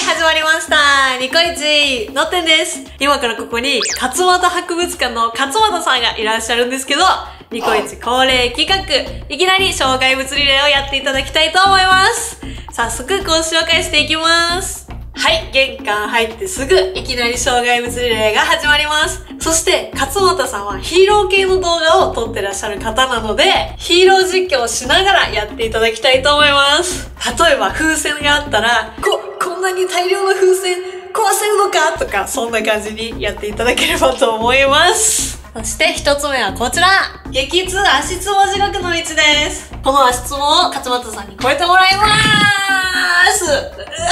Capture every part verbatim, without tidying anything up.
始まりました。ニコイチのってんです。今からここに勝俣博物館の勝俣さんがいらっしゃるんですけど、ニコイチ恒例企画、いきなり障害物リレーをやっていただきたいと思います。早速ご紹介していきます。はい、玄関入ってすぐいきなり障害物リレーが始まります。そして勝俣さんはヒーロー系の動画を撮ってらっしゃる方なので、ヒーロー実況をしながらやっていただきたいと思います。例えば風船があったら、こ、こんなに大量の風船壊せるのかとか、そんな感じにやっていただければと思います。そして一つ目はこちら、激痛足つぼ地獄の道です。この足つぼを勝俣さんに越えてもらいまーす。うわ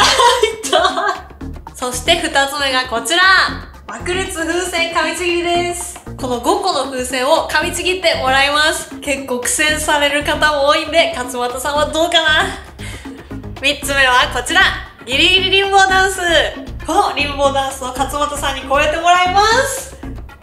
そして二つ目がこちら、爆裂風船噛みちぎりです。このごこの風船を噛みちぎってもらいます。結構苦戦される方も多いんで、勝俣さんはどうかな。三つ目はこちら、ギリギリリンボーダンス。このリンボーダンスを勝俣さんに超えてもらいます。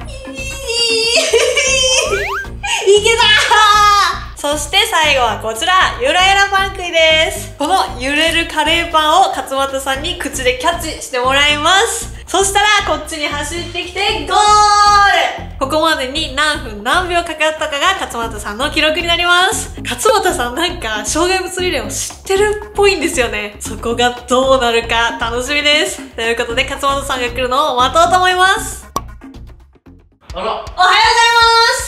いけたー。そして最後はこちら、ゆらゆらパン食いです。この揺れるカレーパンを勝俣さんに口でキャッチしてもらいます。そしたらこっちに走ってきてゴール。ここまでに何分何秒かかったかが勝俣さんの記録になります。勝俣さんなんか障害物リレーを知ってるっぽいんですよね。そこがどうなるか楽しみです。ということで勝俣さんが来るのを待とうと思います。 あら、 おはようございます。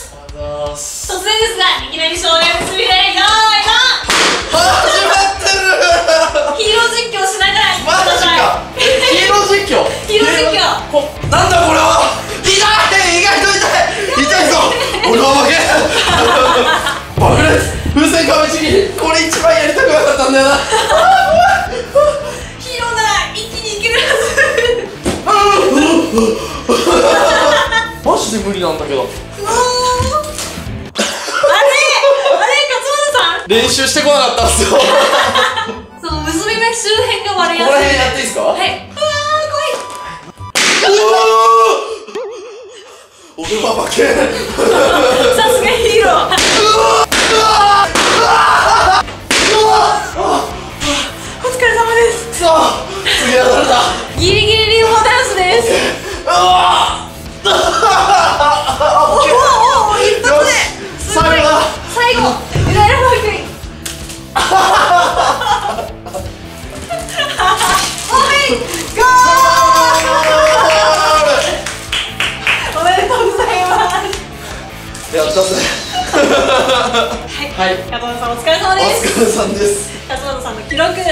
おはようございます。 突然ですが、いきなり障害物リレー、よーいドン。 始まってる。 ヒーロー実況しながら行ってください。 マジか。ヒーロー実況。 ヒーロー実況。 こ、なんだこれは。痛い。意外と痛い。痛いぞ。俺は負け。爆裂。風船噛みちぎり。これ一番やりたくなかったんだよな。 ヒーローなら一気にいけるはず。 マジで無理なんだけど。 うわー。あれあれ勝俣さん。 練習してこなかったんすよ。 その結び目周辺が割れやすい。 ここら辺やっていいですか。 はい。うわーうわー。俺は負け。 さすがヒーロー。 うわお疲れ様です。 さあ、次は誰だ。 ギリギリリンボーダンスです。 うわー。 おおおお一発で。 最後だ。 最後。ゆらゆらパン食い。おいゴール。おめでとうございます。 やったぜ。 はい。勝俣さんお疲れ様です。 お疲れさんです。 勝俣さんの記録。 はい。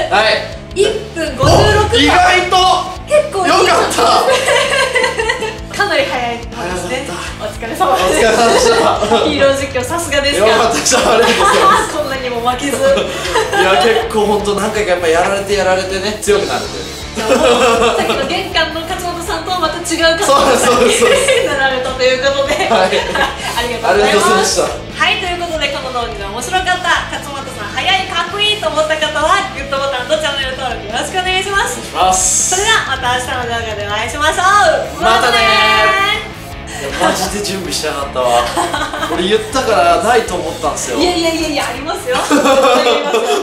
いっぷんごじゅうろくびょう。 意外と。 結構いいよかった。 かなり早いですね。お疲れ様です。 お疲れ様でした。 ヒーロー実況さすがですか。 よかったでした。ありがとうございます。 こんなにも負けず。 いや、結構本当何回かやっぱやられてやられてね、強くなるんで。 さっきの玄関の勝俣さんとはまた違う方になられたということで、 はい、 ありがとうございます。 ありがとうございました。 はい、ということでこの動画が面白かった勝俣さん、早いかっこいいと思った方はグッドボタンとチャンネル登録よろしくお願いします。 お願いします。 それではまた明日の動画でお会いしましょう。 またねー。マジで準備してなかったわ。俺言ったからないと思ったんですよ。 いやいやいやいや、ありますよ。絶対ありますよ。